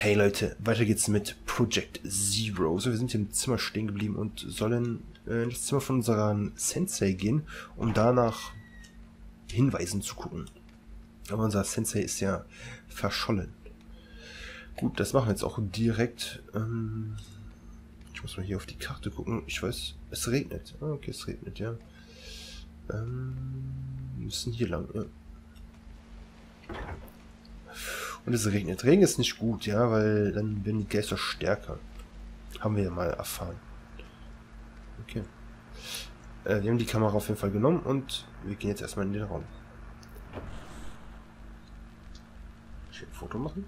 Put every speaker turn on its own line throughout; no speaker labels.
Hey Leute, weiter geht's mit Project Zero. So, wir sind hier im Zimmer stehen geblieben und sollen in das Zimmer von unserem Sensei gehen, um danach Hinweisen zu gucken. Aber unser Sensei ist ja verschollen. Gut, das machen wir jetzt auch direkt. Ich muss mal hier auf die Karte gucken. Ich weiß, es regnet. Ah, okay, es regnet, ja. Wir müssen hier lang, ja. Und es regnet. Regen ist nicht gut, ja, weil dann werden die Geister stärker. Haben wir ja mal erfahren. Okay. Wir haben die Kamera auf jeden Fall genommen und wir gehen jetzt erstmal in den Raum. Ich will ein Foto machen.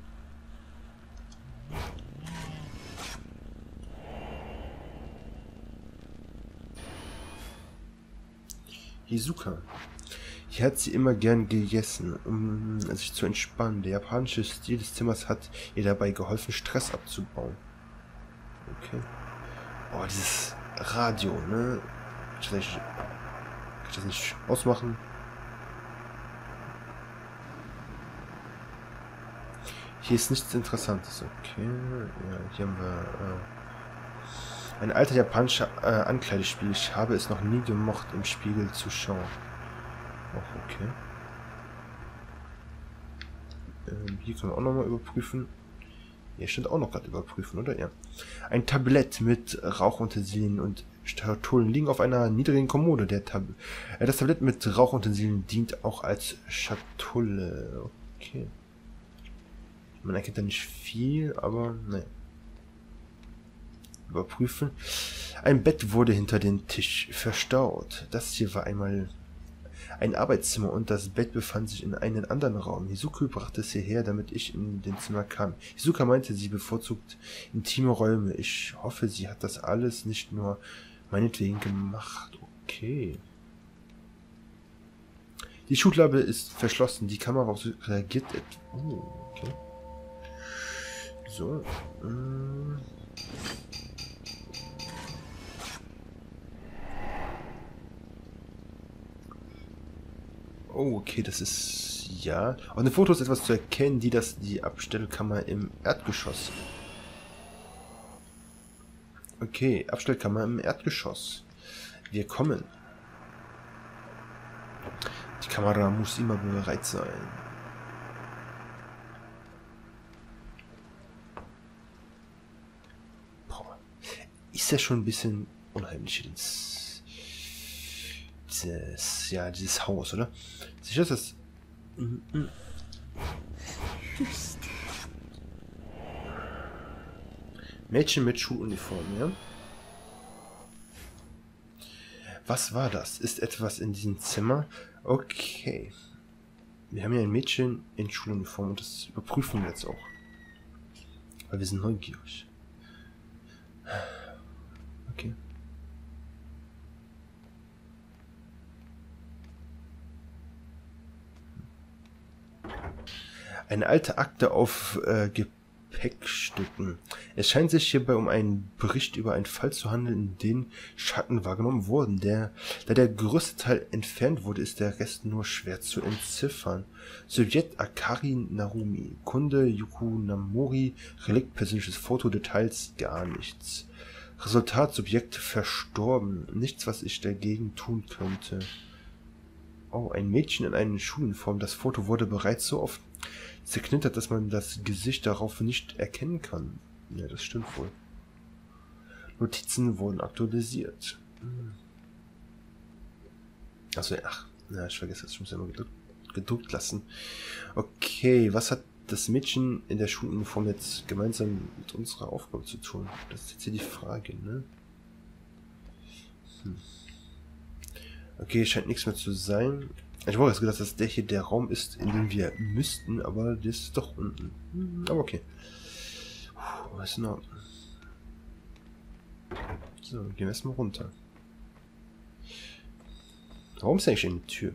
Hizuka. Hier hat sie immer gern gegessen, um sich zu entspannen. Der japanische Stil des Zimmers hat ihr dabei geholfen, Stress abzubauen. Okay. Oh, dieses Radio, ne? Kann ich das nicht ausmachen? Hier ist nichts Interessantes. Okay. Ja, hier haben wir ein alter japanischer Ankleidespiegel. Ich habe es noch nie gemocht, im Spiegel zu schauen. Oh, okay. Hier können wir auch nochmal überprüfen. Hier steht auch noch gerade überprüfen, oder? Ja. Ein Tablett mit Rauchutensilien und Statuen liegen auf einer niedrigen Kommode. Das Tablett mit Rauchutensilien dient auch als Schatulle. Okay. Man erkennt da nicht viel, aber naja. Überprüfen. Ein Bett wurde hinter den Tisch verstaut. Das hier war einmal ein Arbeitszimmer und das Bett befand sich in einem anderen Raum. Hizuka brachte es hierher, damit ich in den Zimmer kam. Hizuka meinte, sie bevorzugt intime Räume. Ich hoffe, sie hat das alles nicht nur meinetwegen gemacht. Okay. Die Schublade ist verschlossen. Die Kamera reagiert etwas. Oh, okay. So. Oh, okay, das ist... Ja. Auf den Fotos ist etwas zu erkennen, die Abstellkammer im Erdgeschoss. Okay, Abstellkammer im Erdgeschoss. Wir kommen. Die Kamera muss immer bereit sein. Boah. Ist ja schon ein bisschen unheimlich hier dieses Haus, oder? Sicher ist das... Mädchen mit Schuluniform, ja? Was war das? Ist etwas in diesem Zimmer? Okay. Wir haben hier ein Mädchen in Schuluniform und das überprüfen wir jetzt auch. Weil wir sind neugierig. Okay. Eine alte Akte auf Gepäckstücken. Es scheint sich hierbei um einen Bericht über einen Fall zu handeln, in dem Schatten wahrgenommen wurden. Da der größte Teil entfernt wurde, ist der Rest nur schwer zu entziffern. Subjekt Akari Narumi. Kunde Yukunamori. Relikt persönliches Foto. Details gar nichts. Resultat Subjekt verstorben. Nichts, was ich dagegen tun könnte. Oh, ein Mädchen in einer Schuluniform. Das Foto wurde bereits so oft zerknittert, dass man das Gesicht darauf nicht erkennen kann. Ja, das stimmt wohl. Notizen wurden aktualisiert. Achso, ach, ja, ich vergesse das. Ich muss ja mal gedruckt lassen. Okay, was hat das Mädchen in der Schuluniform jetzt gemeinsam mit unserer Aufgabe zu tun? Das ist jetzt hier die Frage, ne? Okay, scheint nichts mehr zu sein. Ich wollte jetzt gedacht, dass der hier der Raum ist, in dem wir müssten, aber das ist doch unten. Aber okay. Was ist in Ordnung? So, gehen wir erstmal runter. Warum ist eigentlich eine Tür?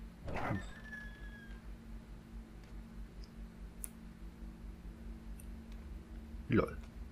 Lol.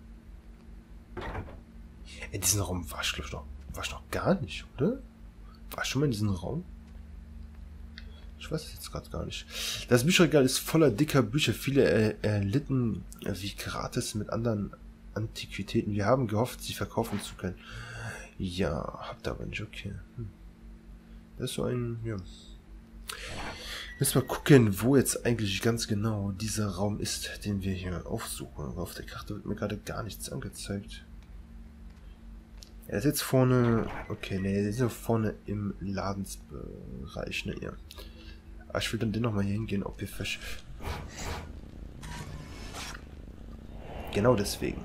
In diesem Raum war ich noch gar nicht, oder? War ich schon mal in diesem Raum? Ich weiß es jetzt gerade gar nicht. Das Bücherregal ist voller dicker Bücher. Viele erlitten wie gratis mit anderen Antiquitäten. Wir haben gehofft, sie verkaufen zu können. Ja, habt aber nicht. Okay. Das ist so ein... Ja. Müssen wir gucken, wo jetzt eigentlich ganz genau dieser Raum ist, den wir hier aufsuchen. Aber auf der Karte wird mir gerade gar nichts angezeigt. Er ist jetzt vorne... Okay, ne, er ist ja vorne im Ladensbereich, ne, ja. Aber ich will dann dennoch mal hier hingehen, ob wir Genau deswegen.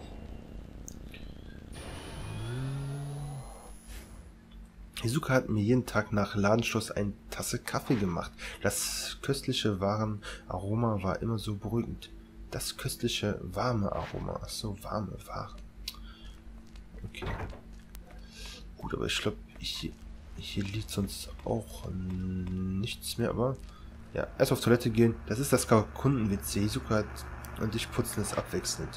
Hizuka hat mir jeden Tag nach Ladenschluss eine Tasse Kaffee gemacht. Das köstliche Warenaroma war immer so beruhigend. Das köstliche warme Aroma. Ach so, warme Waren. Okay. Gut, aber ich glaube, hier liegt sonst auch nichts mehr, aber... Ja, erst auf Toilette gehen. Das ist das Kunden-WC. Hizuka und ich putzen es abwechselnd.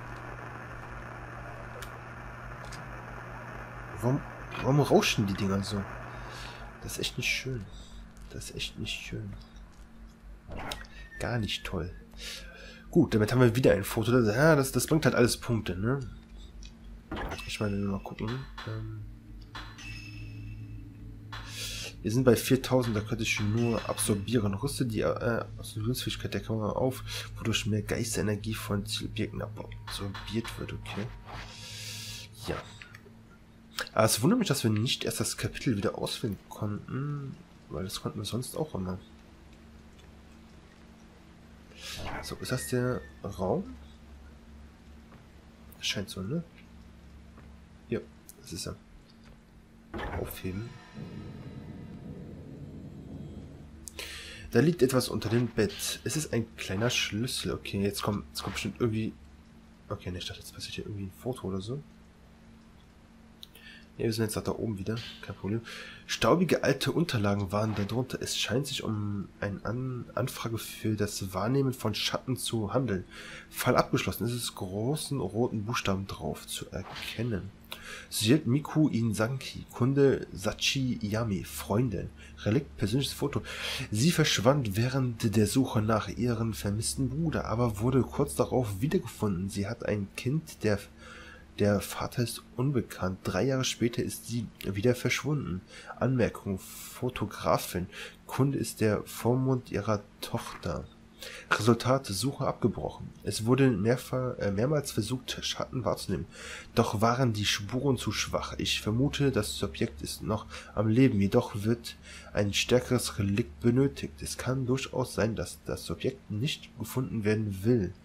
Warum rauschen die Dinger so? Das ist echt nicht schön. Das ist echt nicht schön. Gar nicht toll. Gut, damit haben wir wieder ein Foto. Ja, das bringt halt alles Punkte, ne? Ich meine, mal gucken. Wir sind bei 4000, da könnte ich nur absorbieren. Rüste die Absorbierungsfähigkeit der Kamera auf, wodurch mehr Geisterenergie von Zielobjekten absorbiert wird. Okay. Ja. Aber es wundert mich, dass wir nicht erst das Kapitel wieder auswählen konnten, weil das konnten wir sonst auch immer. So, ist das der Raum? Das scheint so, ne? Ja, das ist er. Aufheben. Da liegt etwas unter dem Bett. Es ist ein kleiner Schlüssel. Okay, jetzt kommt bestimmt irgendwie... Okay, ne, ich dachte, jetzt passiert hier irgendwie ein Foto oder so. Ja, wir sind jetzt da oben wieder. Kein Problem. Staubige alte Unterlagen waren darunter. Es scheint sich um eine Anfrage für das Wahrnehmen von Schatten zu handeln. Fall abgeschlossen. Es ist großen roten Buchstaben drauf zu erkennen. Sujet Miku Inzanki. Kunde Sachi Yami. Freundin. Relikt. Persönliches Foto. Sie verschwand während der Suche nach ihrem vermissten Bruder, aber wurde kurz darauf wiedergefunden. Sie hat ein Kind, der Vater ist unbekannt. 3 Jahre später ist sie wieder verschwunden. Anmerkung: Fotografin. Kunde ist der Vormund ihrer Tochter. Resultat: Suche abgebrochen. Es wurde mehrmals versucht, Schatten wahrzunehmen. Doch waren die Spuren zu schwach. Ich vermute, das Subjekt ist noch am Leben. Jedoch wird ein stärkeres Relikt benötigt. Es kann durchaus sein, dass das Subjekt nicht gefunden werden will.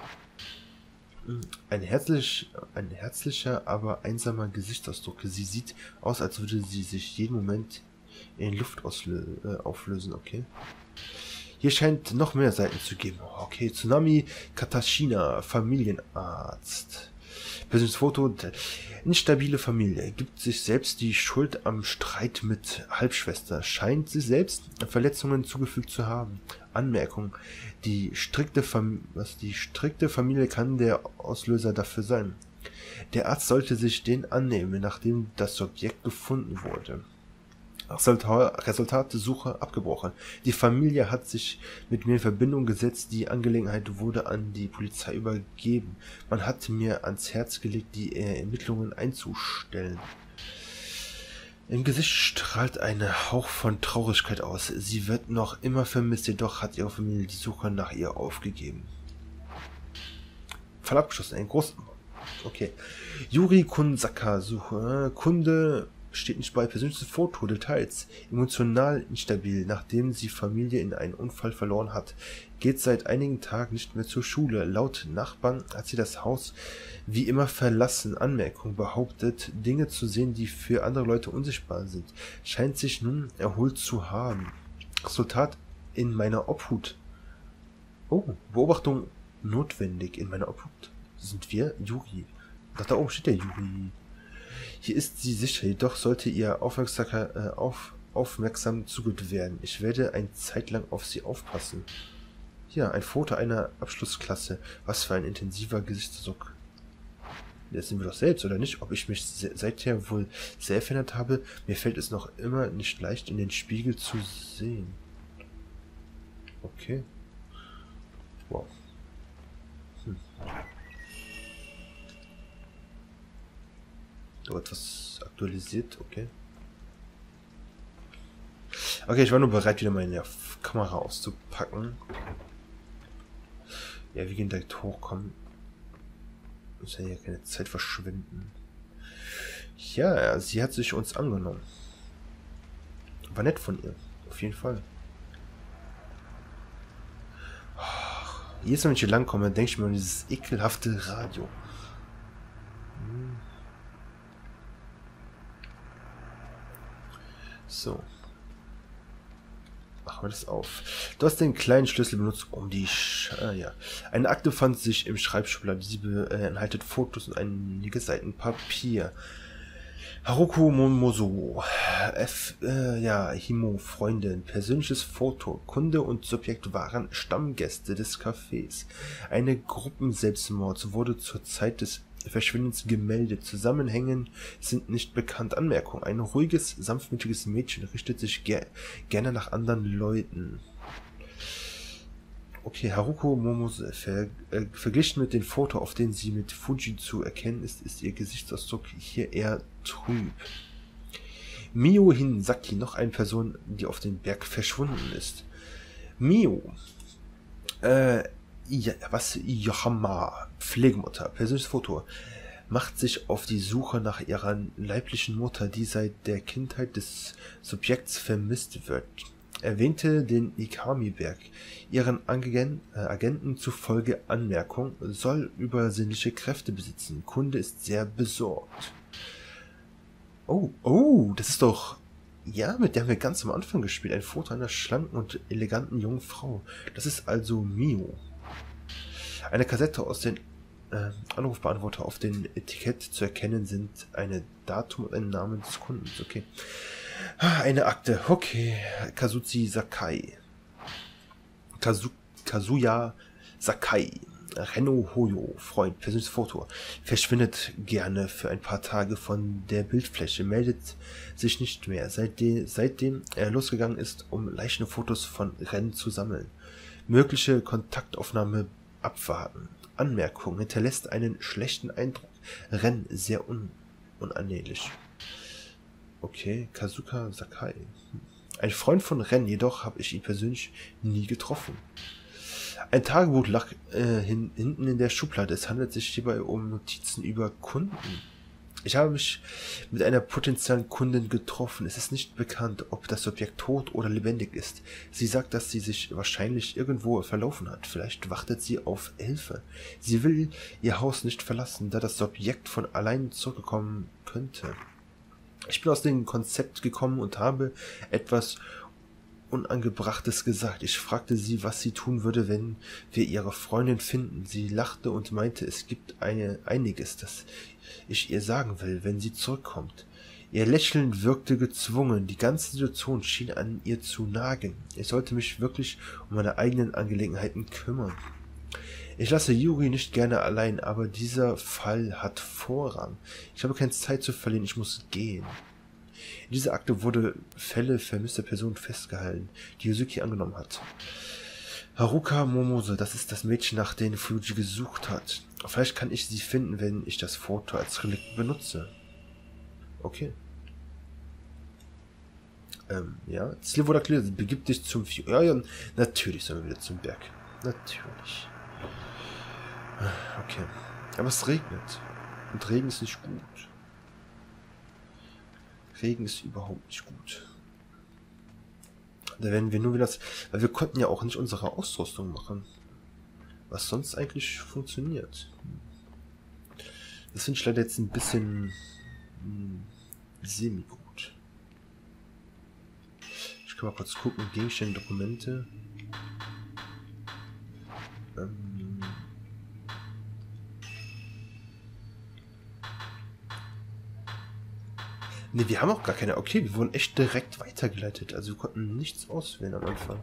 Ein herzlicher, aber einsamer Gesichtsausdruck. Sie sieht aus, als würde sie sich jeden Moment in Luft auflösen. Okay. Hier scheint noch mehr Seiten zu geben. Okay, Tsunami Katashina, Familienarzt. Persönliches Foto. Instabile Familie. Gibt sich selbst die Schuld am Streit mit Halbschwester. Scheint sie selbst Verletzungen zugefügt zu haben. Anmerkung: Die strikte Familie kann der Auslöser dafür sein. Der Arzt sollte sich den annehmen, nachdem das Subjekt gefunden wurde. Resultat: Suche abgebrochen. Die Familie hat sich mit mir in Verbindung gesetzt. Die Angelegenheit wurde an die Polizei übergeben. Man hat mir ans Herz gelegt, die Ermittlungen einzustellen. Im Gesicht strahlt ein Hauch von Traurigkeit aus. Sie wird noch immer vermisst, jedoch hat ihre Familie die Suche nach ihr aufgegeben. Fall abgeschlossen. Ein großes... Okay. Yuri Kunsaka Suche. Kunde... Steht nicht bei. Persönliches Foto. Details. Emotional instabil, nachdem sie Familie in einen Unfall verloren hat. Geht seit einigen Tagen nicht mehr zur Schule. Laut Nachbarn hat sie das Haus wie immer verlassen. Anmerkung: behauptet, Dinge zu sehen, die für andere Leute unsichtbar sind. Scheint sich nun erholt zu haben. Resultat: in meiner Obhut. Oh, Beobachtung notwendig. In meiner Obhut sind wir Yuri. Da oben steht der Yuri. Hier ist sie sicher, jedoch sollte ihr aufmerksam zugehört werden. Ich werde eine Zeit lang auf sie aufpassen. Ja, ein Foto einer Abschlussklasse. Was für ein intensiver Gesichtsausdruck. Das sind wir doch selbst, oder nicht? Ob ich mich seither wohl sehr verändert habe? Mir fällt es noch immer nicht leicht, in den Spiegel zu sehen. Okay. Wow. So, etwas aktualisiert, okay. Okay, ich war nur bereit, wieder meine Kamera auszupacken. Ja, wir gehen direkt hochkommen. Muss ja hier keine Zeit verschwinden. Ja, sie hat sich uns angenommen. War nett von ihr. Auf jeden Fall. Jedes Mal, wenn ich hier lang komme, denke ich mir an dieses ekelhafte Radio. So. Machen wir das auf. Du hast den kleinen Schlüssel benutzt, um die... ja. Eine Akte fand sich im Schreibschublade. Diese beinhaltet Fotos und einige Seiten Papier. Haruko Momoso. Ja, Himo, Freundin. Persönliches Foto. Kunde und Subjekt waren Stammgäste des Cafés. Eine Gruppenselbstmord wurde zur Zeit des Verschwindens gemeldet. Zusammenhängen sind nicht bekannt. Anmerkung. Ein ruhiges, sanftmütiges Mädchen richtet sich gerne nach anderen Leuten. Okay, Haruko Momose. Verglichen mit dem Foto, auf dem sie mit Fuji zu erkennen ist, ist ihr Gesichtsausdruck hier eher trüb. Mio Hinsaki, noch eine Person, die auf dem Berg verschwunden ist. Mio. Ja, was? Yohama, Pflegemutter, persönliches Foto, macht sich auf die Suche nach ihrer leiblichen Mutter, die seit der Kindheit des Subjekts vermisst wird. Erwähnte den Ikami-Berg. Ihren Agenten zufolge Anmerkung, soll übersinnliche Kräfte besitzen. Kunde ist sehr besorgt. Oh, das ist doch... Ja, mit der haben wir ganz am Anfang gespielt. Ein Foto einer schlanken und eleganten jungen Frau. Das ist also Mio. Eine Kassette aus den Anrufbeantworter auf dem Etikett zu erkennen sind eine Datum und ein Name des Kundens. Okay. Eine Akte. Okay. Kazuchi Sakai. Kazuya Sakai. Renno Hoyo, Freund, persönliches Foto, verschwindet gerne für ein paar Tage von der Bildfläche, meldet sich nicht mehr, seitdem er losgegangen ist, um Leichenfotos von Ren zu sammeln. Mögliche Kontaktaufnahme abwarten. Anmerkung, hinterlässt einen schlechten Eindruck. Ren sehr unannehmlich. Okay, Kazuka Sakai. Ein Freund von Ren, jedoch habe ich ihn persönlich nie getroffen. Ein Tagebuch lag hinten in der Schublade. Es handelt sich hierbei um Notizen über Kunden. Ich habe mich mit einer potenziellen Kundin getroffen. Es ist nicht bekannt, ob das Subjekt tot oder lebendig ist. Sie sagt, dass sie sich wahrscheinlich irgendwo verlaufen hat. Vielleicht wartet sie auf Hilfe. Sie will ihr Haus nicht verlassen, da das Subjekt von allein zurückkommen könnte. Ich bin aus dem Konzept gekommen und habe etwas Unangebrachtes gesagt. Ich fragte sie, was sie tun würde, wenn wir ihre Freundin finden. Sie lachte und meinte, es gibt einiges, das ich ihr sagen will, wenn sie zurückkommt. Ihr Lächeln wirkte gezwungen. Die ganze Situation schien an ihr zu nagen. Ich sollte mich wirklich um meine eigenen Angelegenheiten kümmern. Ich lasse Yuri nicht gerne allein, aber dieser Fall hat Vorrang. Ich habe keine Zeit zu verlieren, ich muss gehen. In dieser Akte wurde Fälle vermisster Personen festgehalten, die Yuzuki angenommen hat. Haruka Momose, das ist das Mädchen, nach dem Fuji gesucht hat. Vielleicht kann ich sie finden, wenn ich das Foto als Relikt benutze. Okay. Ja. Ziel wurde erklärt, begib dich zum... Ja, natürlich sollen wir wieder zum Berg. Natürlich. Okay. Aber es regnet. Und Regen ist nicht gut. Regen ist überhaupt nicht gut. Da werden wir nur wieder... Weil wir konnten ja auch nicht unsere Ausrüstung machen. Was sonst eigentlich funktioniert. Das finde ich leider jetzt ein bisschen... semi-gut. Ich kann mal kurz gucken. Gegenstände, Dokumente. Ne, wir haben auch gar keine. Okay, wir wurden echt direkt weitergeleitet. Also wir konnten nichts auswählen am Anfang.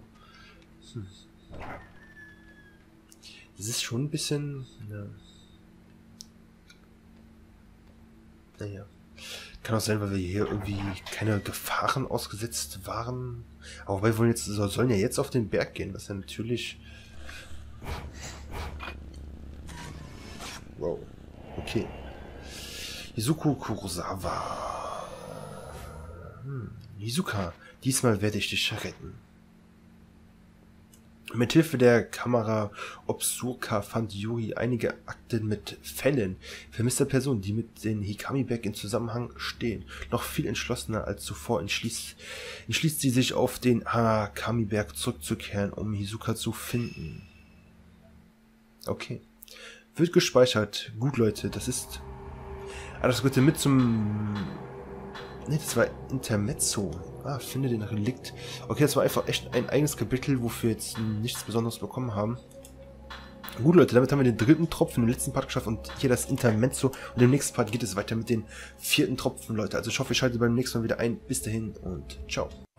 Das ist schon ein bisschen... Ja. Naja. Kann auch sein, weil wir hier irgendwie keine Gefahren ausgesetzt waren. Aber wir wollen jetzt, sollen ja jetzt auf den Berg gehen, was ja natürlich... Wow. Okay. Izuku Kurosawa. Izuka, diesmal werde ich dich retten. Mithilfe der Kamera Obscura fand Yuri einige Akten mit Fällen vermisster Personen, die mit den Hikami-Berg in Zusammenhang stehen. Noch viel entschlossener als zuvor entschließt sie sich auf den Hikami-Berg zurückzukehren, um Izuka zu finden. Okay. Wird gespeichert. Gut, Leute, das ist... Ah, das gehört mit zum... Ne, das war Intermezzo. Finde den Relikt. Okay, das war einfach echt ein eigenes Kapitel, wofür wir jetzt nichts Besonderes bekommen haben. Gut, Leute, damit haben wir den 3. Tropfen im letzten Part geschafft und hier das Intermezzo. Und im nächsten Part geht es weiter mit den 4. Tropfen, Leute. Also ich hoffe, ihr schaltet beim nächsten Mal wieder ein. Bis dahin und ciao.